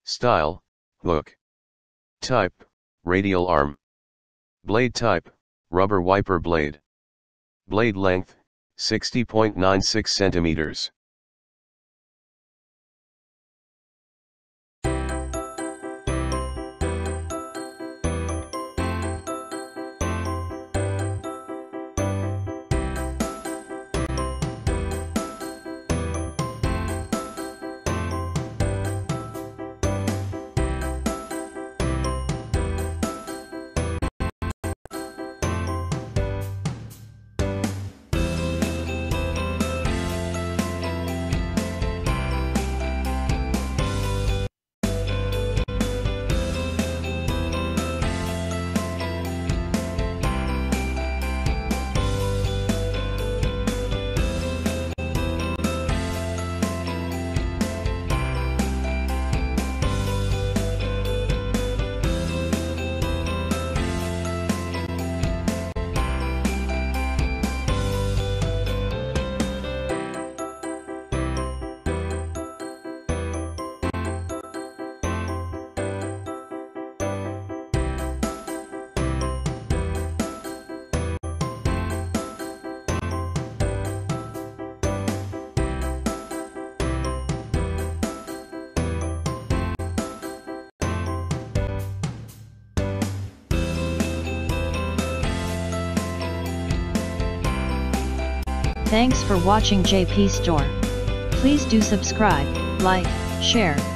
Style, hook. Type, radial arm. Blade type, rubber wiper blade. Blade length, 60.96 centimeters. Thanks for watching JP Store. Please do subscribe, like, share,